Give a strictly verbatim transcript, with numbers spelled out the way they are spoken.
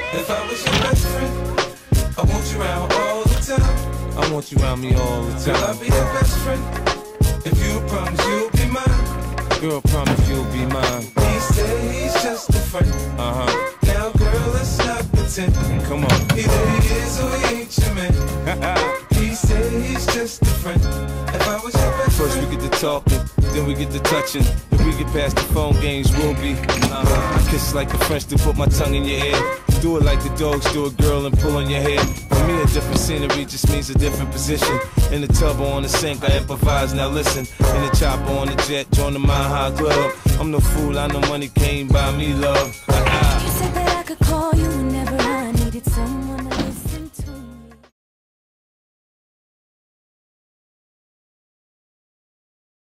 If I was your best friend, I want you around all the time. I want you around me all the time. Girl, I'll be your best friend. If you promise you'll be mine. Girl, promise you'll be mine. He said he's just a friend. Uh-huh. Now, girl, let's not pretend. Come on. Either he is or he ain't your man. He said he's just a friend. If I was your best First friend. we get to talking, then we get to touching. If we get past the phone games, we'll be uh-huh. I kiss like the French to put my tongue in your ear. Do it like the dogs do a girl and pull on your hair. For me, a different scenery just means a different position. In the tub or on the sink, I improvise, now listen. In the chopper on the jet, join the Mile High Club. I'm no fool, I know money can't buy me love. You said that I could call you whenever I needed someone.